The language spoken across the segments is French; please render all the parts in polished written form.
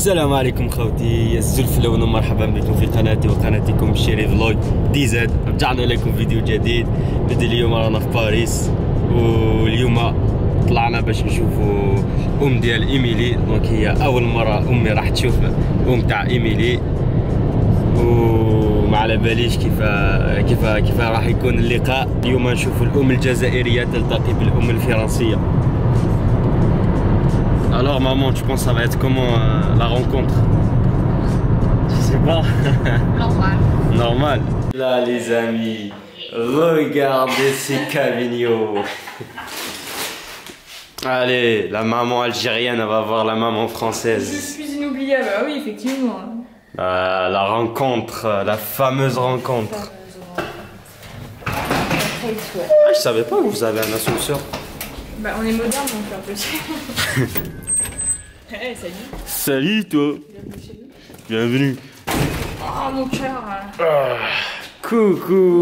السلام عليكم خوتي يا الزلفلون، ومرحبا بكم في قناتي وقناتكم شيري فلوج دي زد. رجعنا لكم فيديو جديد. اليوم رانا في باريس، واليوم طلعنا باش نشوفوا ديال ايميلي. دونك هي اول مره امي راح تشوف تاع ايميلي، وما على باليش كيف راح يكون اللقاء. اليوم نشوفوا الام الجزائريه تلتقي بالام الفرنسيه. Alors maman, tu penses ça va être comment la rencontre? Je sais pas. Normal. Normal. Là les amis, regardez ces cavignos. Allez, la maman algérienne elle va voir la maman française. Je suis inoubliable, ah oui effectivement. La rencontre, la fameuse rencontre. Ah, je savais pas que vous avez un ascenseur. Bah on est moderne donc un peu. Hey, salut. Salut toi. Bienvenue. Oh mon cœur. Coucou.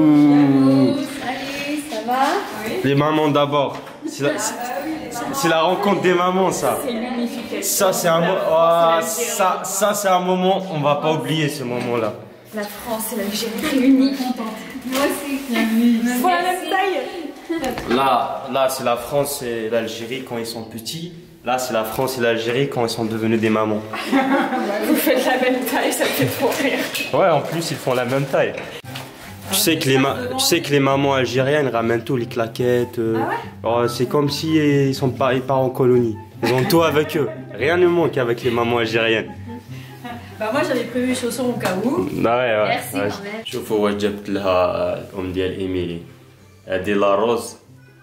Salut, ça va? Oui. Les mamans d'abord. C'est la rencontre des mamans, ça. C'est l'unification. Ça c'est un ça c'est un moment, on va pas oublier ce moment-là. La France et l'Algérie réunies. Moi aussi. Voilà la même taille. Là c'est la France et l'Algérie quand ils sont petits. Là c'est la France et l'Algérie quand ils sont devenus des mamans. Vous faites la même taille, ça me fait trop rire. Ouais, en plus ils font la même taille. Tu sais que les mamans algériennes ramènent tout, les claquettes. C'est comme si ils partent en colonie. Ils ont tout avec eux. Rien ne manque avec les mamans algériennes. Bah moi j'avais prévu les chaussons au cas où. Ouais. Merci quand même. شوفوا واش جبت لها الام ديال ايميلي. هذه لا روز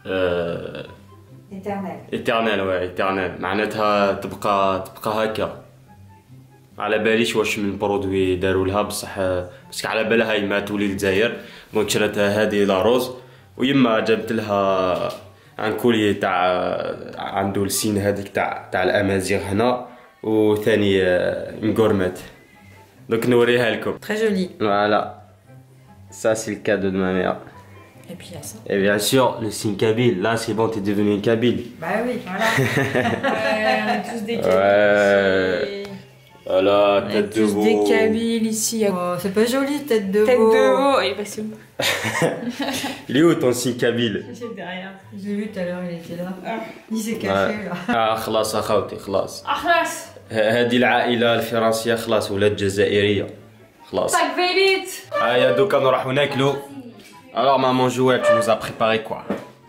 ايترنال. واه ايترنال معناتها تبقى هكا. على باليش واش من برودوي داروا لها بصح باسكو على بالها يما تولي للجزائر، دونك شراتها هذه لا روز. ويما جابت لها ان كولي تاع عنده السين هذيك تاع الامازيغ هنا، وثاني مقرمات. دونك نوريها لكم. Très joli. Voilà. Ça c'est le cadeau de ma mère. Et puis là ça. Et bien sûr le signe kabyle. Là c'est bon, t'es devenu une kabyle. Bah oui, voilà. Ouais, on est tous des Kabyles. Ouais. Voilà, tête de veau. Des Kabyles ici. Oh, c'est pas joli, tête de veau. Tête de veau. Et bah c'est où? Il est où ton signe kabyle? C'est derrière. Je l'ai vu tout à l'heure, il était là. Il s'est caché là. خلاص اخوتي خلاص. خلاص. هذه العائلة الفرنسية خلاص ولات جزائرية. خلاص. Sac Vélit. هيا دوكا نروحو ناكلو. Alors maman Joël, tu nous as préparé quoi?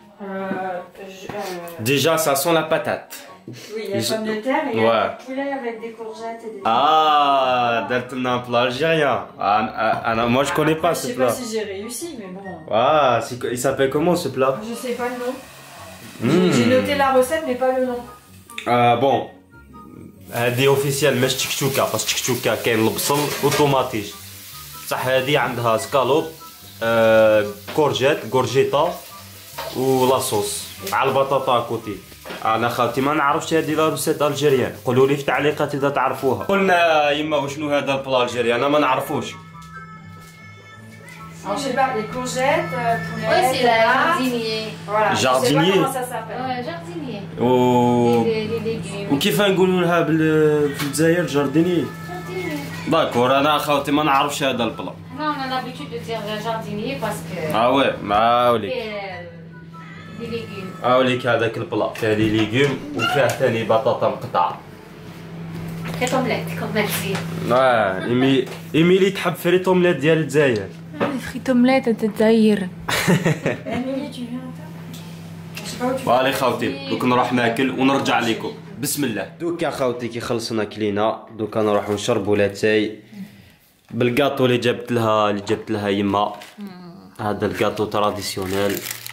Déjà ça sent la patate. Oui, il y a pommes de terre et il y a du poulet avec des courgettes et des... Ah, درت لنا un plat algérien. Moi je connais pas ce plat. Je sais pas si j'ai réussi, mais bon. Ah, il s'appelle comment ce plat? Je sais pas le nom. J'ai noté la recette, mais pas le nom. Bon. هذه اوفيسيال مش تشكشوكا، بس تشكشوكا كاين البصل والطوماطيش. صح هذه عندها سكالوب، كورجيتا ولاصوص مع البطاطا كوتي. انا خالتي ما نعرفش هذه لا روسيت الجيريان، قولوا لي في التعليقات اذا تعرفوها. قلنا يما وشنو هذا البلا الجيري، انا ما نعرفوش. Alors je sais pas, les courgettes, poulet... Ouais, c'est la jardinier. Voilà, Jardinier. je sais pas comment ça s'appelle. Ouais, jardinier. Les légumes. وكيف نقولوا لها في الجزائر جارديني؟ Jardinier. داكور. انا خاوتي ما نعرفش هذا البلا. Non, on a l'habitude de dire jardinier parce que... وي ما وليك. Des légumes. اوليك هذاك البلا فيه لي ليغوم وفيه ثاني بطاطا مقطعه. Très omelette, comme merci. ايميلي تحب فريت اومليت ديال الجزائر. Les frites omelettes de Zaïre. Émilie, tu viens Je sais pas où tu فالي خاوتي دوك نروح ناكل ونرجع لكم. بسم الله. دوكا خاوتي كي خلصنا كلينا، دوكا نروحو نشربو لاتاي بالكاطو اللي جبت لها يما. هذا الكاطو تراديسيونيل.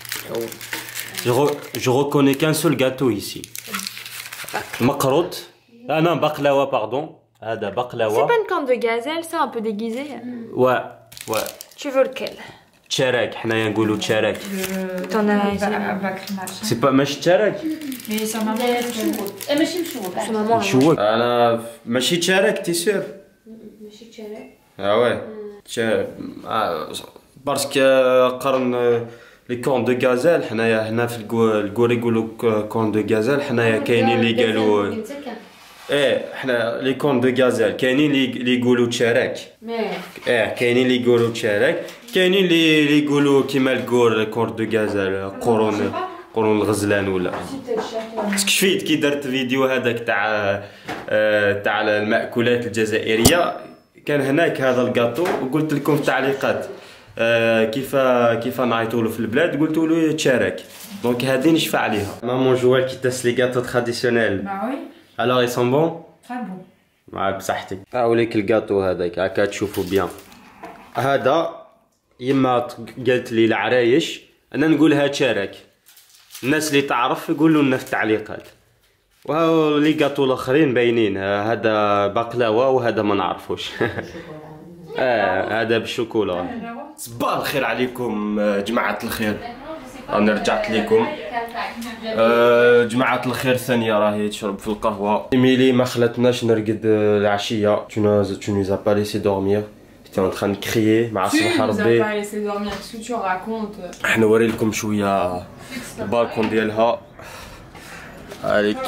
Je reconnais qu'un seul gâteau ici. مقروط. non بقلاوة pardon. هذا بقلاوة. C'est pas une corne de gazelle, ça un peu déguisé? Ouais. Tu veux lequel? تشارك، حنايا نقولوا تشارك. T'en as سي با ماشي تشارك. Mais sa maman... ماشي مشوك. Sa maman. مشوك. انا ماشي تشارك تي سور. ماشي تشارك. وي تشارك. باسكو قرن لي كون دو غازيل حنايا هنا في الكور يقولوا كون دو غازيل، حنايا كاينين اللي قالوا ايه حنا لي كون دو غازال كاينين اللي يقولوا تشارك. ايه كاينين اللي يقولوا تشارك، كاينين اللي يقولوا كيما الكور كور دو غازال قرون الغزلان ولا. باسكو شفيت كي درت فيديو هذاك تاع المأكولات الجزائريه كان هناك هذا الكاطو وقلت لكم في التعليقات كيف نعيطولو في البلاد قلتوا له تشارك. دونك هذه نشفع عليها. مامون جوال كي تاس لي غاتو تراديسيونيل. Bah oui. Alors ils sont bons. Très bon. مع بصحتك. هاوليك الكاطو هذاك هاكا تشوفوا بيان. هذا يما قالت لي العرايش انا نقولها تشارك. الناس اللي تعرف يقولوا لنا في التعليقات. وهاو لي غاتو الاخرين باينين، هذا بقلاوه وهذا ما نعرفوش. هذا بالشوكولا. صباح الخير عليكم جماعة الخير. انا رجعت لكم. جماعة الخير ثانية راهي تشرب في القهوة. إيميلي ما خلتناش نرقد العشية. tu nous as pas laissé dormir. T'es en train de crier مع صباح ربي. حنوري لكم شوية البالكون ديالها. عليك.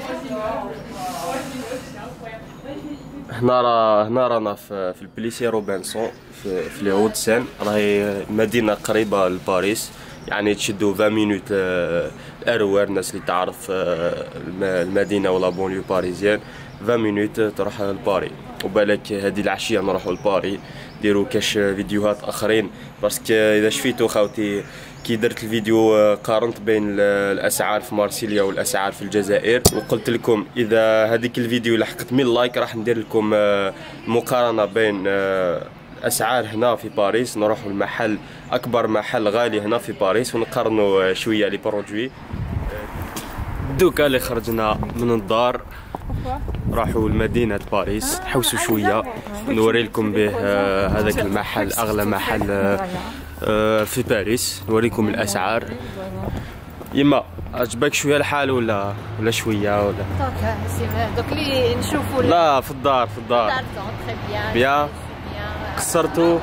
هنا رانا في البليسي روبنسون في لي هود سين. راهي مدينة قريبة لباريس، يعني تشدو 20 مينوت اروار. الناس اللي تعرف المدينة ولا بونيو باريزيان 20 مينوت تروح لباري. وبالك هذه العشية نروحو لباري نديرو كاش فيديوهات اخرين. باسكو اذا شفيتو خاوتي كي درت الفيديو قارنت بين الاسعار في مارسيليا والاسعار في الجزائر، وقلت لكم اذا هذيك الفيديو لحقت 1000 لايك راح ندير لكم مقارنه بين الاسعار هنا في باريس. نروحوا المحل اكبر محل غالي هنا في باريس ونقارنوا شويه لي برودوي. دوكا اللي خرجنا من الدار راحوا لمدينة باريس حوسوا شوية نوري لكم به هذاك المحل أغلى محل في باريس. نوريكم الأسعار. يما عجبك شوية الحال ولا شوية ولا؟ دوك اللي نشوفوا لا في الدار بيان قصرتوا.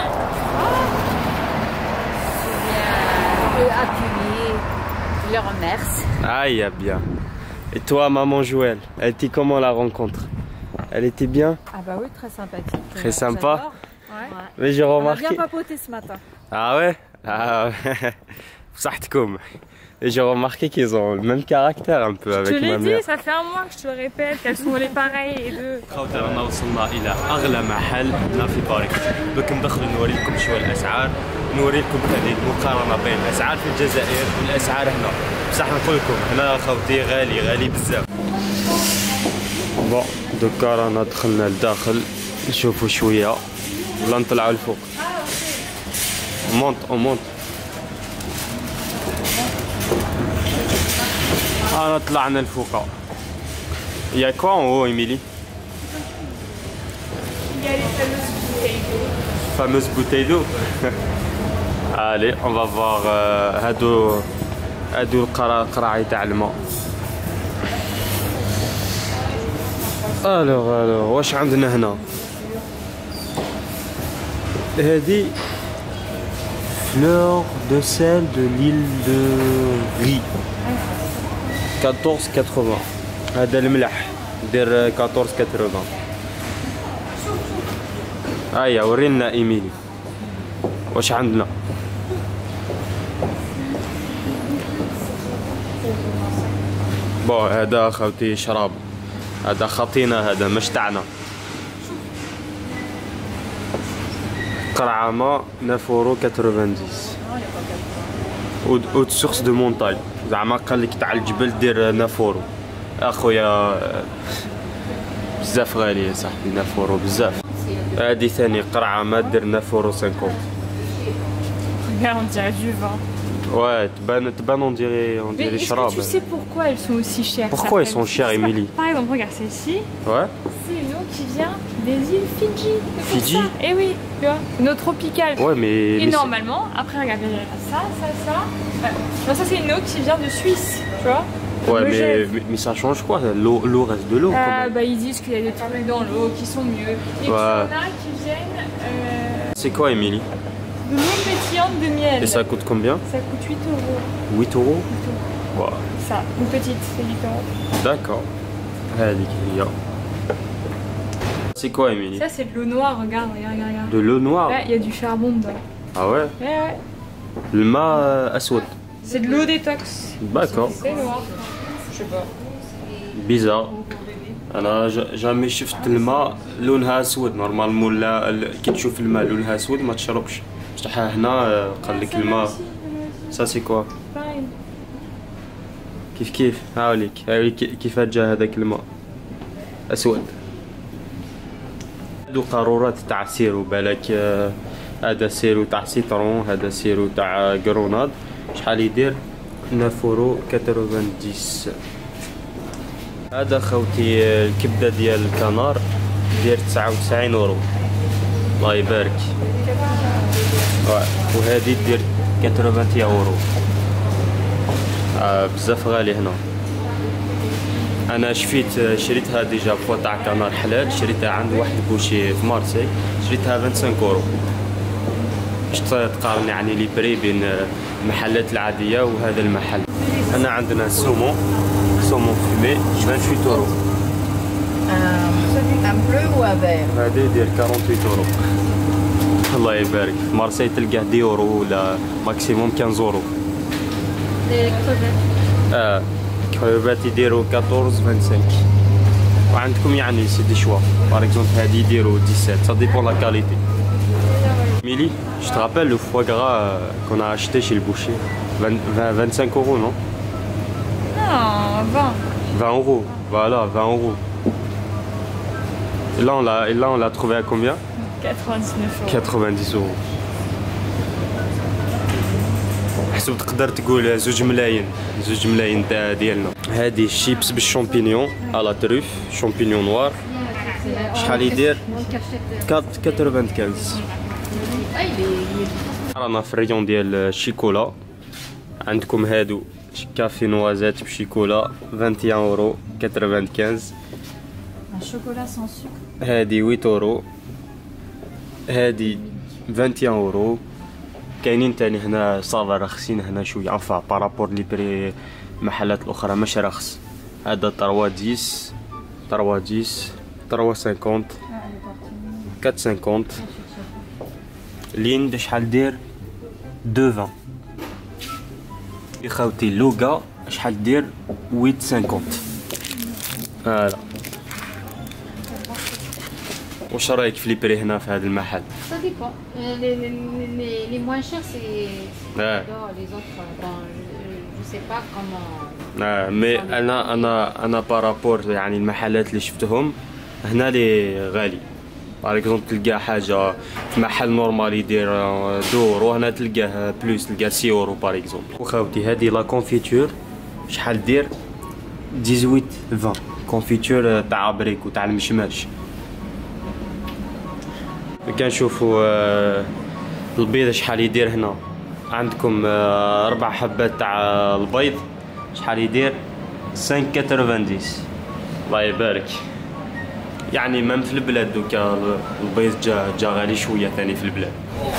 Je le remercie. Ah, il y a bien. Et toi, maman Joël, elle était comment la rencontre? Elle était bien? Ah bah oui, très sympathique. Très sympa. Ouais. Mais j'ai remarqué. On a bien papoté ce matin. Ah ouais? Ah ouais. صحتكم. Et j'ai remarqué qu'ils ont le même caractère un peu avec ma mère. Je te l'ai dit, ça fait un mois que je te le répète, qu'elles sont les pareilles et deux. خوتي رانا وصلنا إلى أغلى محل هنا في باريس. دوك ندخلوا نوري لكم شوية الأسعار، نوري لكم هذه المقارنة بين الأسعار في الجزائر والأسعار هنا. بصح نقول لكم هنا خوتي غالي بزاف. بون دوكا رانا دخلنا لداخل نشوفوا شوية ولا نطلعوا لفوق. مونت أنا طلعنا لفوق. يا كوا هو إيميلي؟ Il y a les fameuses bouteilles d'eau. Fameuse bouteille d'eau. Allez, on va voir هادو القراعي تاع الماء. الوغ واش عندنا هنا؟ هادي fleur de sel de l'île de Ré 14,80. هذا الملح دير 14,80. هيا ورينا ايميلي واش عندنا. بون هذا خوتي شراب، هذا خطينا، هذا مش تاعنا. قرعة ماء 9,90 اود سورس دو مونتاج. زعما قال لك تاع الجبل دير 9 اخويا بزاف غالية يا صاحبي 9 بزاف. هادي ثاني قرعة ماء دير 9,50. Regarde, on dirait du vin. Ouais, تبان on dirait شراب. Tu sais pourquoi elles sont aussi chères? Pourquoi elles sont chères, Émilie? Par exemple, regarde celle-ci. Ouais. C'est une eau qui vient des îles Fidji. Fidji? Eh oui, tu vois, une eau tropicale. Ouais, mais. Et normalement, après, regardez ça. Ouais. Non, ça, c'est une eau qui vient de Suisse, tu vois. Ouais, mais ça change quoi? L'eau reste de l'eau. Bah, ils disent qu'il y a des trucs dans l'eau qui sont mieux. Et puis, il y en a qui viennent. C'est quoi, Émilie? De l'eau pétillante de miel. Et ça coûte combien? Ça coûte 8 €. 8 €? Wow. Ça, une petite, c'est 8 €. D'accord. هذيك هي. C'est quoi, Émilie? Ça, c'est de l'eau noire, regarde, regarde. De l'eau noire? Ouais, il y a du charbon dedans. Ah ouais? Ouais. الماء أسود. C'est de l'eau détox. D'accord. C'est noir. Je sais pas. Bizarre. أنا جامي شفت الماء لونها أسود. نورمالمون لا كي تشوف الماء لونها أسود ما تشربش. بصح هنا قال لك الماء. Ça c'est quoi? Pareil. كيف هاوليك كيف جا هذاك الماء أسود. هادو قارورات تاع سيرو بالك هذا سيرو تاع سيترون هذا سيرو تاع كروناد شحال يدير 9.90€. هذا خوتي الكبده ديال الكنار دير 99€. الله يبارك. وهذه دير 80€. بزاف غالي هنا. انا شريتها ديجا فوا تاع كنار حلال. شريتها عند واحد بوشي في مارسيل. شريتها 25€. باش تقارن يعني لي بري بين المحلات العاديه وهذا المحل. هنا عندنا سومون فيمي 28€. Un bleu ou un vert? هذا يدير 48€. الله يبارك. في مارسيل تلقاه 10€ ولا ماكسيموم 15€. كروبات يديروا 14-25. وعندكم يعني سي دي شوا. باغ اكزومبل هادي يديروا 17. Ça dépend la qualité. Émilie, je te rappelle le foie gras qu'on a acheté chez le boucher. 25€, non? Non, 20. 20€. Voilà, 20€. Et là on l'a trouvé à combien? 99€. 90€. حسب تقدر تقول 2 ملايين ديالنا. هذه الشيبس بالشامبينيون على تروف شامبينيون نوار شحال يدير 95. رانا في الريون ديال الشيكولا. عندكم هادو كافي نوازات بشيكولا 21,95€. Un chocolat sans sucre. هادي 8€. هادي 21€. كاينين تاني هنا صافا رخصين هنا شويه انفا بارابور لي بري المحلات الاخرى ماشي رخص. هذا 3.10 3.50 4.50. لين شحال دير 2.20. يا خوتي اللوغا شحال دير 8.50. فوالا. واش رايك في لي بري هنا في هذا المحل؟ Ça dépend. Les moins chers, c'est. Ouais. Les autres, bon, je sais pas comment. مي انا بارابور يعني المحلات اللي شفتهم هنا لي غالي. باغ اكزومبل تلقى حاجه في محل نورمال يدير 2€. هنا تلقاه بلوس تلقى 6€ باغ اكزومبل. وخاوتي هذه لا كونفيتور شحال دير 18-20. كونفيتور تاع ابريكو تاع المشماش. كنشوفوا البيض شحال يدير هنا. عندكم 4 حبات تاع البيض شحال يدير 5.90. الله يبارك. يعني مام في البلاد دوكا البيض جا غالي شويه ثاني في البلاد.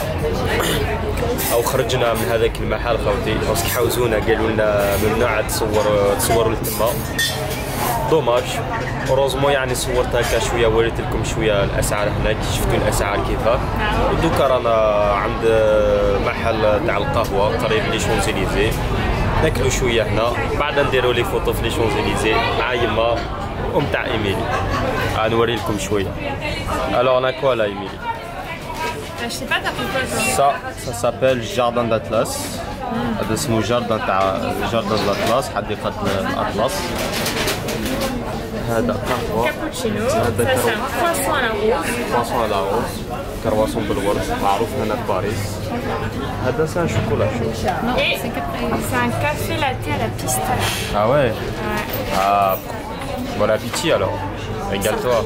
او خرجنا من هذاك المحل خوتي باسكو حاوزونا قالوا لنا ممنوع تصوروا لتما. دوماج. اوروزمون يعني صورت هكا شويه وريت لكم شويه الاسعار هناك. شفتوا الاسعار كيفاه. ودوكا رانا عند محل تاع القهوه قريب لي شونزيليزي. ناكلوا شويه هنا بعد نديروا لي فوطو في لي شونزيليزي مع يما ام تاع ايميلي. نوري لكم شويه. الوغ انا كوالا ايميلي. Je sais pas, t'as pris quoi toi? Ça s'appelle Jardin d'Atlas. هذا اسمه جاردن تاع جاردن الأطلس حديقة الأطلس. هذا قهوة. Cappuccino. Ça c'est un poisson à la rose. بواسون على روز. كرواسون بالورد معروف هنا في باريس. هذا سان شوكولا شو. Et c'est un café latte à la pistache. Ah ouais. Ouais. Ah bon appétit alors. Régale-toi.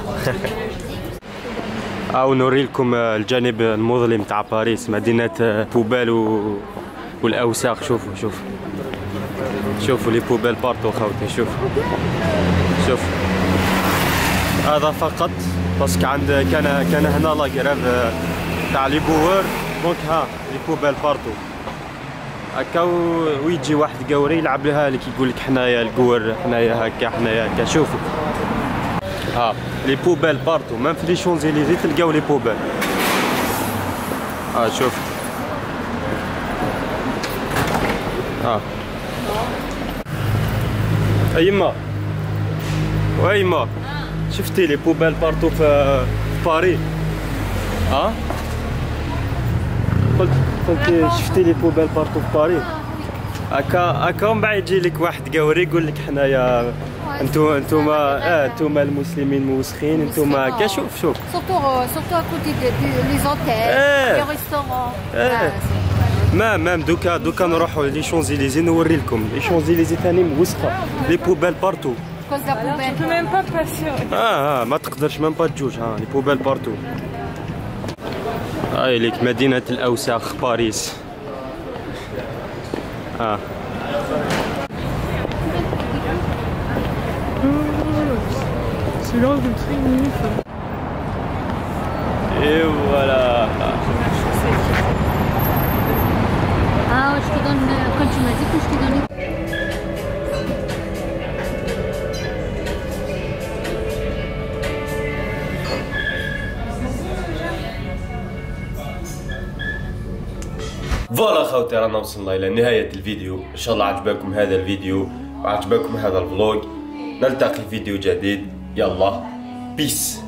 ونوري لكم الجانب المظلم تاع باريس مدينة بوبال والاوساخ. شوفوا لي بوبال بارتو خوتي. شوف هذا فقط باسكو عند كان هنا لا غريف تاع لي بوور دونك ها لي بوبال بارتو. هكا ويجي واحد قوري يلعبها لك يقول لك حنايا القور حنايا هكا حنايا هكا. شوفوا ها لي بوبال بارتو ميم في لي شونزيليزي تلقاو لي بوبال. شوف ايما ويما شفتي لي بوبال بارتو في باريس؟ قلت شفتي لي بوبال بارتو في باريس؟ هكا من بعد يجي لك واحد قوري يقول لك حنايا انتوما المسلمين موسخين انتوما هكا. شوف surtout à côté des hôtels, les restaurants. مام دوكا نروحوا لي شونزيليزي نوري لكم لي شونزيليزي ثاني موسخه لي بوبال بارتو. Tu peux même pas passer. ما تقدرش ميم با تجوج. لي بوبال بارتو. هاي ليك مدينة الأوساخ باريس. C'est l'angle très minif. Et voilà. Je te donne, quand tu m'as dit que je t'ai donné. فوالا خوتي رانا وصلنا الى نهاية الفيديو. ان شاء الله عجبكم هذا الفيديو وعجبكم هذا الفلوج. نلتقي في فيديو جديد. يلا بيس.